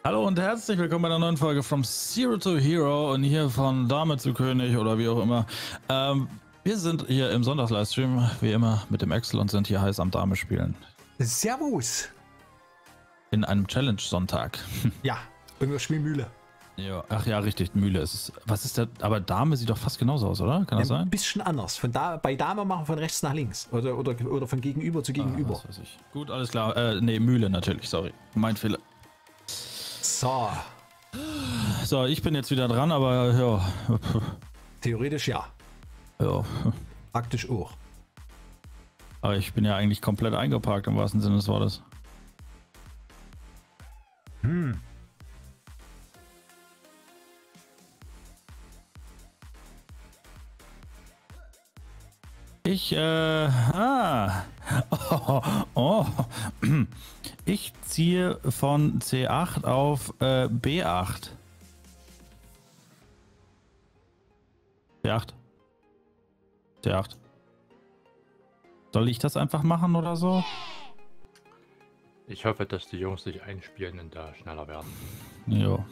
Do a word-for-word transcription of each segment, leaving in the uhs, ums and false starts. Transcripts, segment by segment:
Hallo und herzlich willkommen bei einer neuen Folge From Zero to Hero und hier von Dame zu König oder wie auch immer. Ähm, wir sind hier im Sonntags-Livestream, wie immer, mit dem Excel und sind hier heiß am Dame spielen. Servus! In einem Challenge-Sonntag. Ja, und wir spielen Mühle. Ja, ach ja, richtig, Mühle ist es. Was ist der? Aber Dame sieht doch fast genauso aus, oder? Kann das Ein sein? bisschen anders. Von da, bei Dame machen wir von rechts nach links. Oder, oder, oder von gegenüber zu gegenüber. Ah, was weiß ich. Gut, alles klar. Äh, nee, Mühle natürlich, sorry. Mein Fehler. So, So, ich bin jetzt wieder dran, aber ja. theoretisch ja. Ja. Praktisch auch. Aber ich bin ja eigentlich komplett eingeparkt im wahrsten Sinne des Wortes. Hm. Ich, äh, ah, oh, oh. Ich ziehe von C acht auf äh, B acht. C acht. C acht. Soll ich das einfach machen oder so? Ich hoffe, dass die Jungs sich einspielen und da schneller werden. Jo.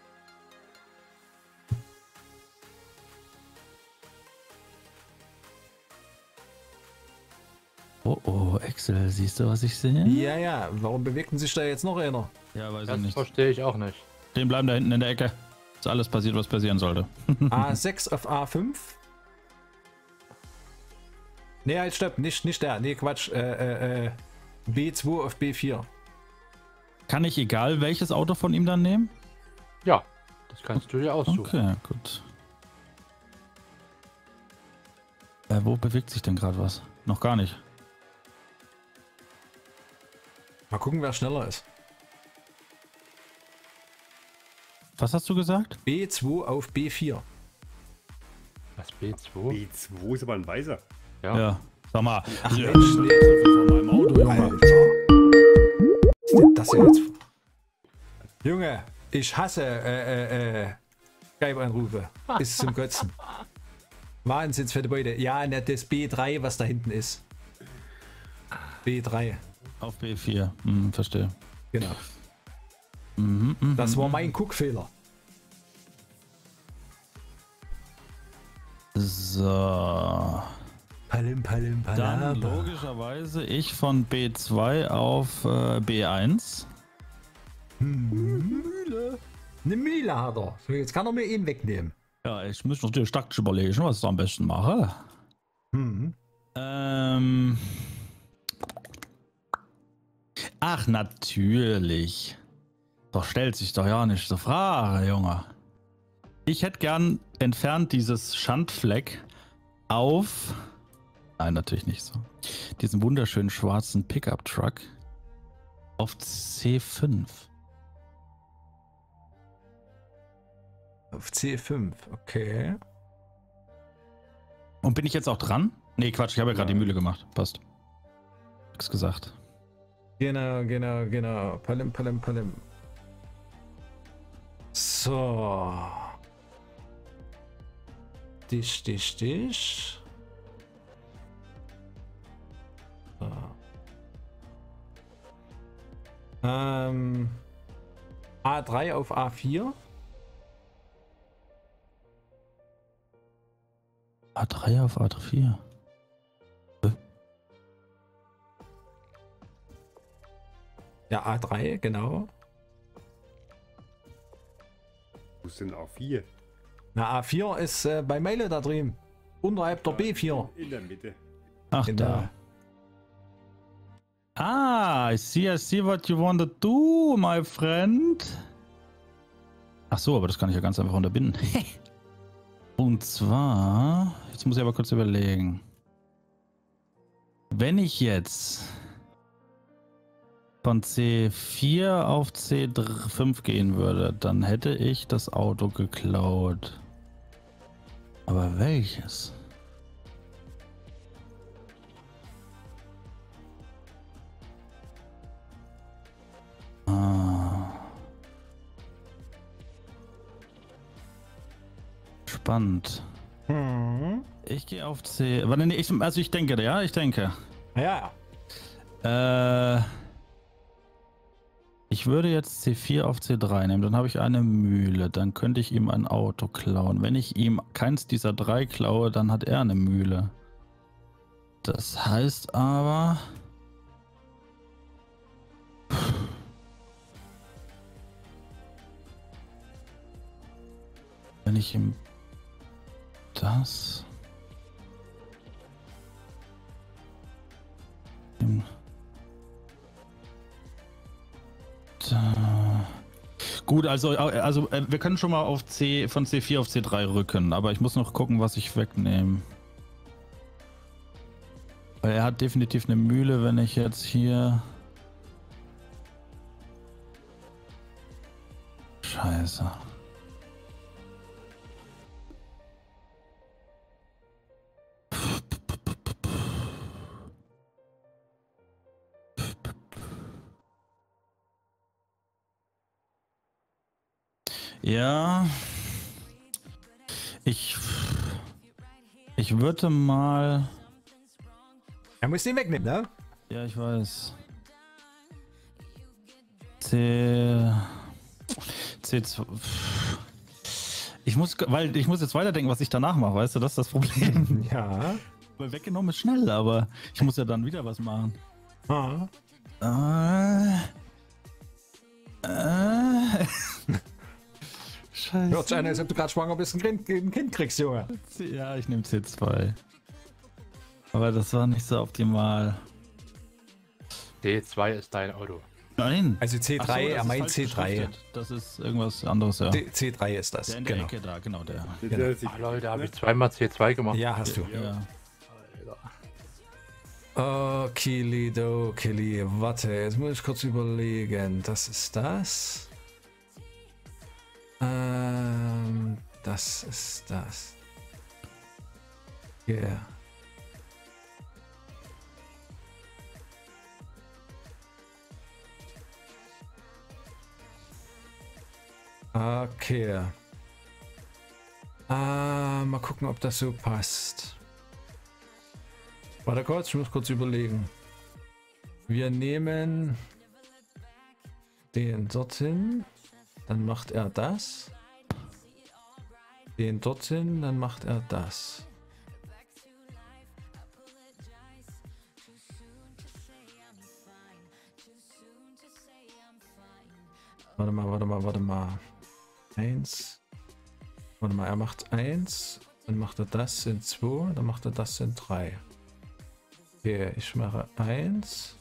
Oh, oh, Excel, siehst du, was ich sehe? Ja, ja. Warum bewegten sich da jetzt noch einer? Ja, weiß ich Das nicht. verstehe ich auch nicht. Den bleiben da hinten in der Ecke. Ist alles passiert, was passieren sollte. A sechs auf A fünf. Nee, halt, stopp. Nicht, nicht der. Nee, Quatsch. Äh, äh, äh. B zwei auf B vier. Kann ich egal welches Auto von ihm dann nehmen? Ja, das kannst du dir aussuchen. Okay, gut. Äh, wo bewegt sich denn gerade was? Noch gar nicht. Mal gucken, wer schneller ist. Was hast du gesagt? B zwei auf B vier. Was, B zwei? B zwei ist aber ein Weißer. Ja. Ja. Sag mal. Ach, ja, Mensch, nee. von meinem Auto, Junge. Alter. Was ist denn das hier jetzt? Junge, ich hasse äh, äh, äh, Skype-Anrufe. Ist zum Kotzen. Wahnsinns für die Beute. Ja, ne, das B drei, was da hinten ist. B drei. Auf B vier. Hm, verstehe. Genau. Mhm, mhm, Das war mein Guckfehler. So. Palim, palim, Dann palaba. logischerweise ich von B zwei auf äh, B eins. Mühle. Eine Mühle hat er. So, jetzt kann er mir ihn wegnehmen. Ja, ich muss natürlich taktisch überlegen, was ich am besten mache. Hm. Ähm. Ach, natürlich. Doch stellt sich doch ja nicht zur Frage, Junge. Ich hätte gern entfernt dieses Schandfleck auf. Nein, natürlich nicht so. Diesen wunderschönen schwarzen Pickup-Truck auf C fünf. Auf C fünf, okay. Und bin ich jetzt auch dran? Nee, Quatsch, ich habe ja gerade die Mühle gemacht. Passt. Nix gesagt. Genau, genau, genau. Palim, palim, palim. So. Dich, dich, dich. So. Ähm. A drei auf A vier. A drei auf A vier. Ja, A drei, genau. Wo ist denn A vier? Na, A vier ist äh, bei Meile da drüben. Unterhalb der B vier. In der Mitte. Ach, Genau. da. Ah, I see, I see what you want to do, my friend. Ach so, aber das kann ich ja ganz einfach unterbinden. Und zwar, jetzt muss ich aber kurz überlegen. Wenn ich jetzt von C vier auf C fünf gehen würde, dann hätte ich das Auto geklaut. Aber welches? Ah. Spannend. Hm. Ich gehe auf C. Warte, nee, ich, also ich denke, ja, ich denke. Ja. Äh, Ich würde jetzt C vier auf C drei nehmen, dann habe ich eine Mühle, dann könnte ich ihm ein Auto klauen. Wenn ich ihm keins dieser drei klaue, dann hat er eine Mühle. Das heißt aber... Wenn ich ihm das... Ihm da... Gut, also, also äh, wir können schon mal auf C, von C vier auf C drei rücken, aber ich muss noch gucken, was ich wegnehme. Weil er hat definitiv eine Mühle, wenn ich jetzt hier... Scheiße. Ja, ich, ich würde mal, Er muss den wegnehmen, ne? ja, ich weiß, C, C2, ich muss, weil ich muss jetzt weiterdenken, was ich danach mache, weißt du, das ist das Problem. Ja. Weil weggenommen ist schnell, aber ich muss ja dann wieder was machen. Ah. Äh, äh. Scheiße. Hört sich an, als ob du gerade schwanger bist und ein Kind, ein Kind kriegst, Junge. Ja, ich nehme C zwei. Aber das war nicht so optimal. D zwei ist dein Auto. Nein. Also C drei, Ach so, das er ist meint falsch C drei. beschriftet. Das ist irgendwas anderes, ja. D- C drei ist das, Der in der genau. Ecke da, genau der. Der, der sich- Ah, Leute, habe ich zweimal C zwei gemacht. Ja, hast du. Ja. Okilido, Kili. Warte, jetzt muss ich kurz überlegen. Das ist das. Ähm, das ist das. Yeah. Okay. Ah, mal gucken, ob das so passt. Warte kurz, ich muss kurz überlegen. Wir nehmen den dorthin, dann macht er das. Den dorthin, dann macht er das. Warte mal, warte mal, warte mal. Eins. Warte mal, er macht eins, dann macht er das in zwei, dann macht er das in drei. Okay, ich mache eins.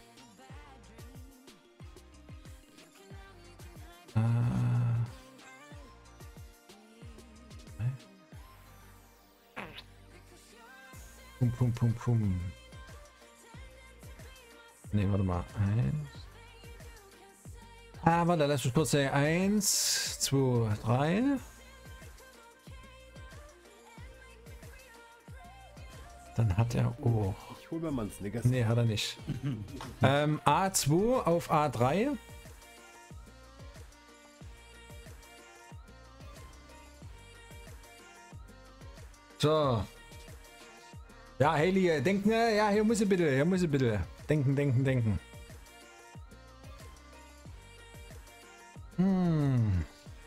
Äh, pum, pum, pum, pum. Ne, warte mal. Eins. Ah, warte, lass mich kurz sagen. Eins, zwei, drei. Dann hat er auch. Ich hol mir mal einen Snickers. Nee, hat er nicht. ähm, A zwei auf A drei. So. Ja, Haley, denken, ja, hier muss ich bitte, hier muss ich bitte. Denken, denken, denken. Hm.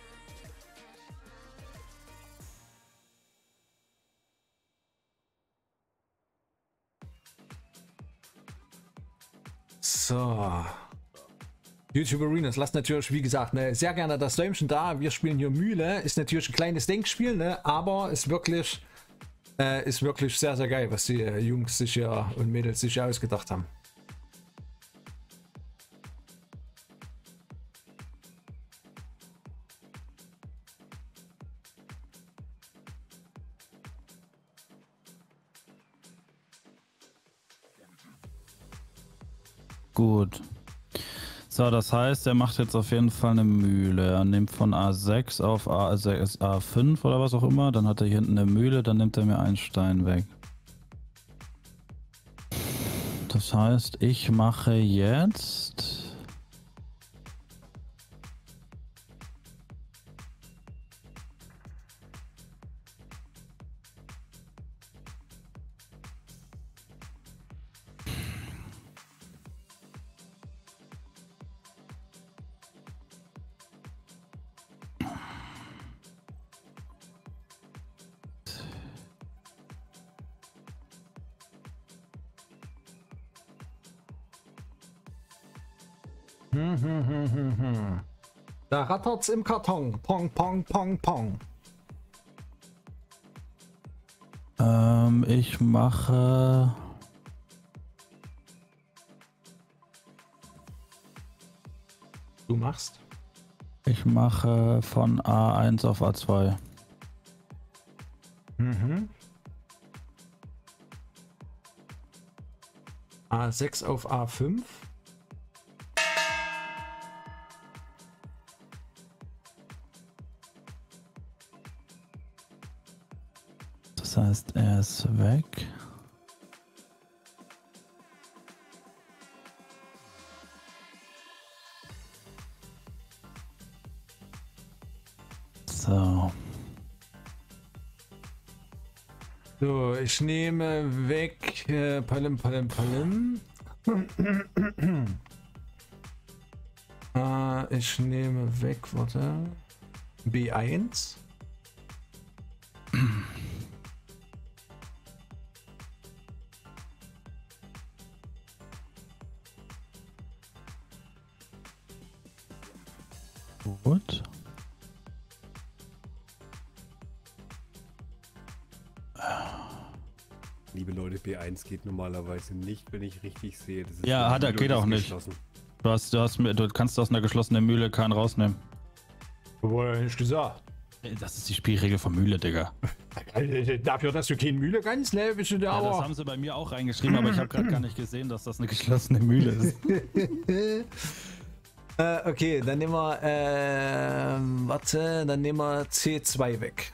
So. YouTube Arenas, lasst natürlich, wie gesagt, ne, sehr gerne das Däumchen da. Wir spielen hier Mühle. Ist natürlich ein kleines Denkspiel, ne, aber ist wirklich, äh, ist wirklich sehr, sehr geil, was die äh, Jungs sich ja und Mädels sich ja ausgedacht haben. Gut. So, das heißt, er macht jetzt auf jeden Fall eine Mühle. Er nimmt von A sechs auf A sechs, A fünf oder was auch immer. Dann hat er hier hinten eine Mühle, dann nimmt er mir einen Stein weg. Das heißt, ich mache jetzt... Hm, hm, hm, hm, hm. Da rattert's im Karton. Pong, pong, pong, pong. Ähm, ich mache. Du machst? Ich mache von A eins auf A zwei. Mhm. A sechs auf A fünf. Das heißt, er ist weg. So. So, ich nehme weg äh, Palim, Palim, Palim. äh, ich nehme weg, warte. B eins. Gut. Liebe Leute, B eins geht normalerweise nicht, wenn ich richtig sehe. Das ist Ja, eine hat er, Mühle geht und ist auch nicht. geschlossen. Du, hast, du, hast, mir- du kannst aus einer geschlossenen Mühle keinen rausnehmen. Wurde ja nicht gesagt. Das ist die Spielregel von Mühle, Digga. Dafür, dass du keine Mühle kannst, ne, bist du da Ja, das aber. haben sie bei mir auch reingeschrieben, aber ich habe gerade gar nicht gesehen, dass das eine geschlossene Mühle ist. Äh, okay, dann nehmen wir, ähm, warte, dann nehmen wir C zwei weg.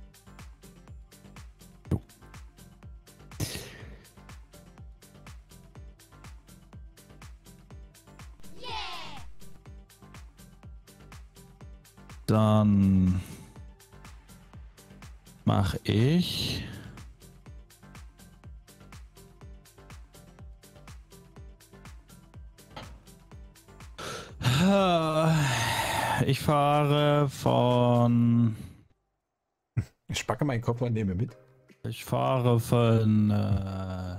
Dann mache ich ich fahre von Ich packe meinen Kopf und nehme mit. ich fahre von äh,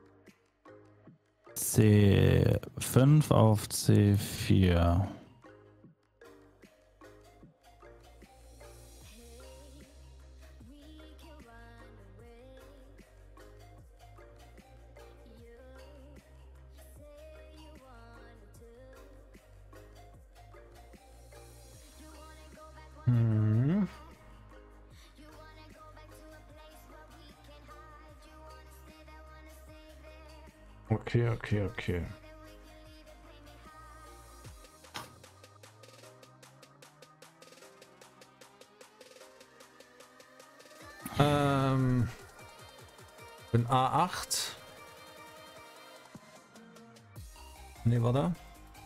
C fünf auf C vier. Mhm. Okay, okay, okay. Ähm, bin A acht. Ne, warte.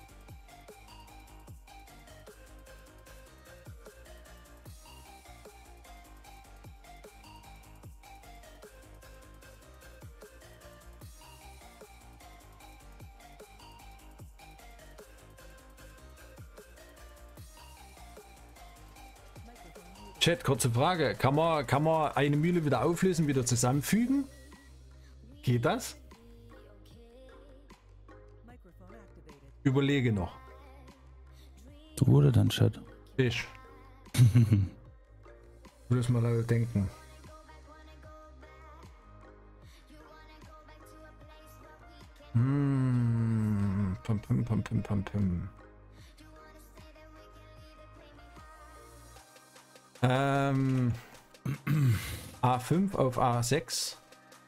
Chat, kurze Frage. Kann man, kann man eine Mühle wieder auflösen, wieder zusammenfügen? Geht das? Überlege noch. Du oder dein Chat? Ich. Bloß mal laut denken. Hm. Pum, pum, pum, pum, pum, pum. Ähm, A fünf auf A sechs.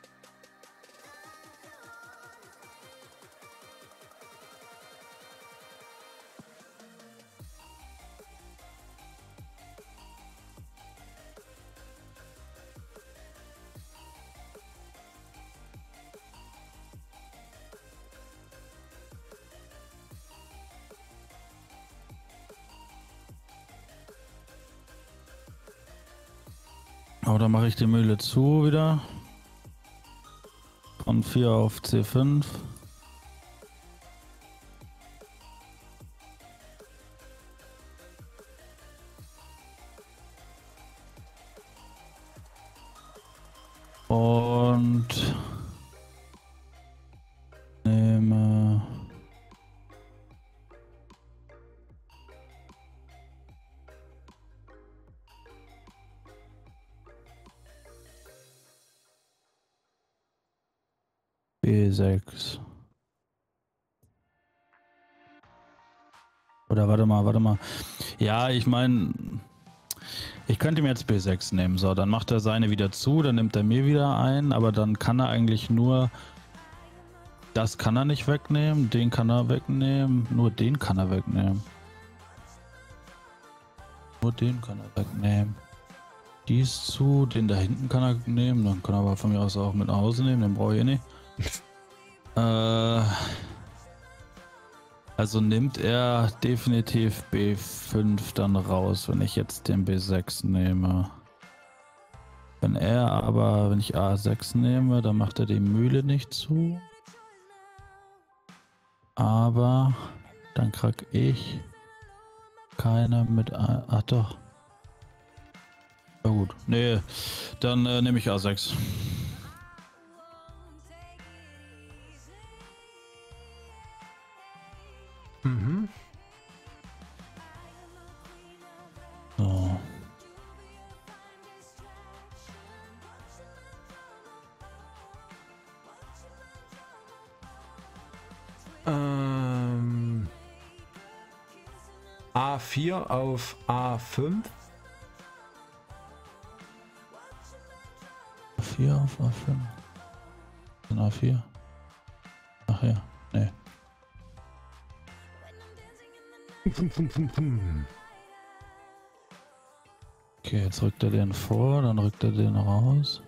Oder mache ich die Mühle zu wieder? Von vier auf C fünf. Und nehme B sechs. Oder warte mal, warte mal. Ja, ich meine, ich könnte ihm jetzt B sechs nehmen. So, dann macht er seine wieder zu, dann nimmt er mir wieder ein, aber dann kann er eigentlich nur... Das kann er nicht wegnehmen, den kann er wegnehmen, nur den kann er wegnehmen. Nur den kann er wegnehmen. Dies zu, den da hinten kann er nehmen, dann kann er aber von mir aus auch mit nach Hause nehmen, den brauche ich eh nicht. äh, also nimmt er definitiv B fünf dann raus, wenn ich jetzt den B sechs nehme. Wenn er aber, wenn ich A sechs nehme, dann macht er die Mühle nicht zu. Aber dann krieg ich keine mit A. Ach doch. Ja gut. Nee, dann äh, nehme ich A sechs. Mhm. So. Ähm, A vier auf A fünf. A vier auf A fünf. A vier. Ach ja, nee. Okay, jetzt rückt er den vor, dann rückt er den raus.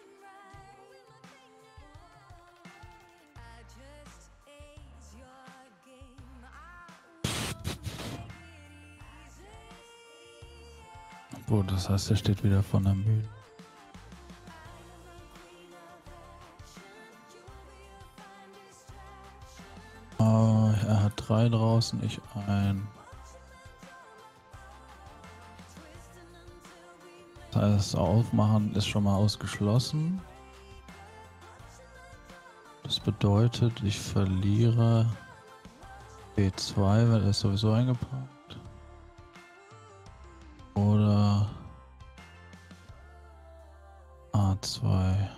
Gut, das heißt, er steht wieder von der Mühle. Oh, er hat drei draußen, ich ein. Das heißt, aufmachen ist schon mal ausgeschlossen. Das bedeutet, ich verliere B zwei, weil er ist sowieso eingepackt. Oder A zwei.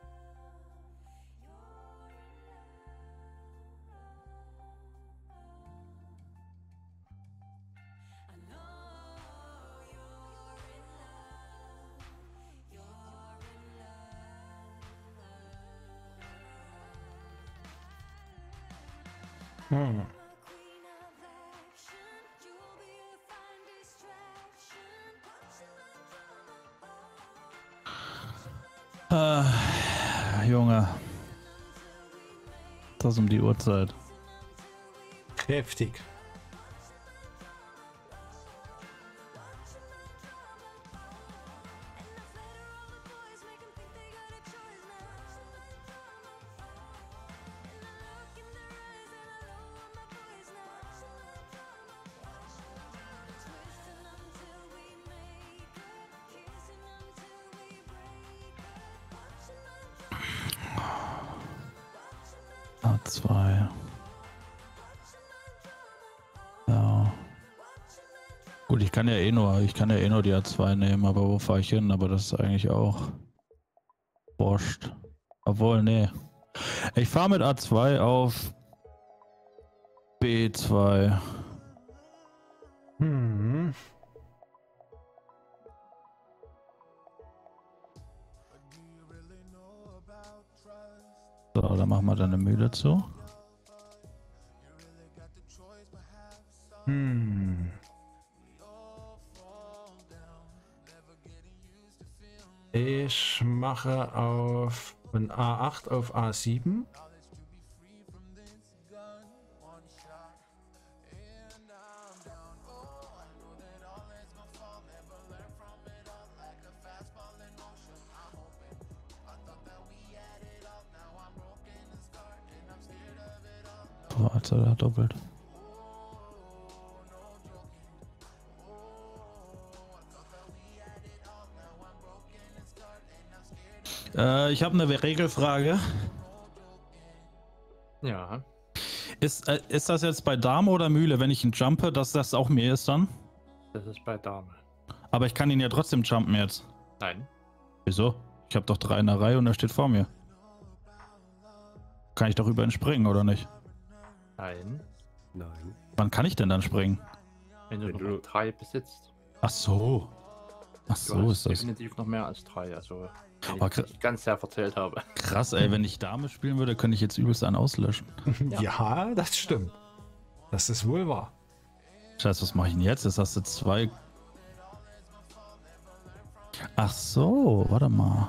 Hm. Äh, Junge. Das um die Uhrzeit. Heftig. A zwei. Ja. Gut, ich kann ja eh nur, ich kann ja eh nur die A zwei nehmen, aber wo fahre ich hin? Aber das ist eigentlich auch wurscht. Obwohl, nee. Ich fahre mit A zwei auf B zwei. Hm. So, dann machen wir dann eine Mühle zu. Hm. Ich mache auf von A acht auf A sieben. Warte, da doppelt. Äh, ich habe eine Regelfrage. Ja. Ist, äh, ist das jetzt bei Dame oder Mühle, wenn ich ihn jumpe, dass das auch mir ist dann? Das ist bei Dame. Aber ich kann ihn ja trotzdem jumpen jetzt. Nein. Wieso? Ich habe doch drei in der Reihe und er steht vor mir. kann ich doch über ihn springen, oder nicht? Nein. Nein. Wann kann ich denn dann springen? Wenn du Wenn Nummer du- drei besitzt. Ach so. Ach Du so hast ist das. definitiv noch mehr als drei. Also, wenn Aber ich nicht ganz sehr verzählt habe. Krass, ey, wenn ich Dame spielen würde, könnte ich jetzt übelst einen auslöschen. Ja. ja, das stimmt. Das ist wohl wahr. Scheiße, was mache ich denn jetzt? Jetzt hast du zwei. Ach so, warte mal.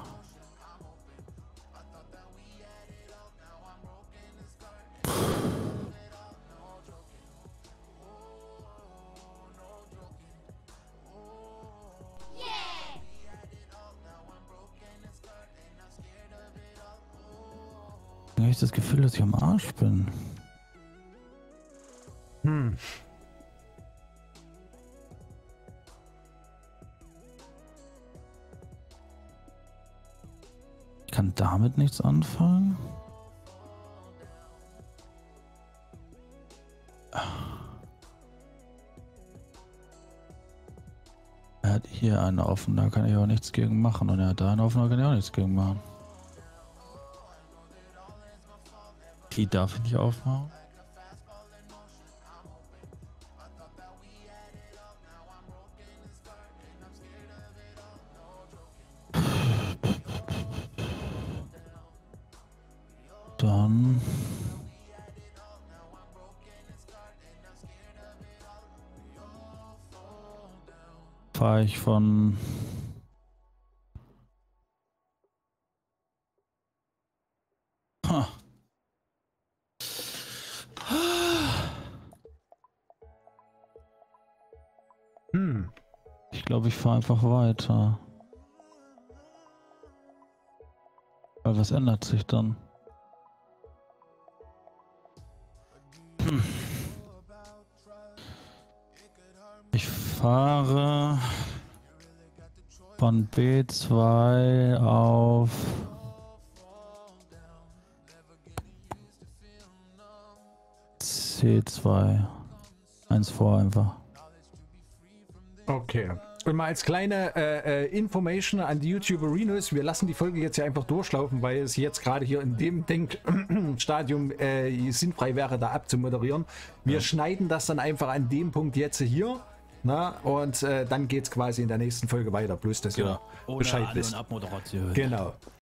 Da habe ich das Gefühl, dass ich am Arsch bin. Hm. Ich kann damit nichts anfangen. Er hat hier eine offen, da kann ich auch nichts gegen machen. Und er hat da eine offen, da kann ich auch nichts gegen machen. Die darf ich nicht aufmachen. Dann fahre ich von ha. Hm. Ich glaube, ich fahre einfach weiter. Weil was ändert sich dann? Hm. Ich fahre von B zwei auf C zwei. Eins vor einfach. Okay. Und mal als kleine äh, äh, Information an die YouTuberinos, wir lassen die Folge jetzt ja einfach durchlaufen, weil es jetzt gerade hier in dem Denkstadium äh, sinnfrei wäre, da abzumoderieren. Wir ja. schneiden das dann einfach an dem Punkt jetzt hier. Na, und äh, dann geht es quasi in der nächsten Folge weiter. Bloß, dass ihr Ohne Bescheid An- wisst. und Abmoderation. Genau.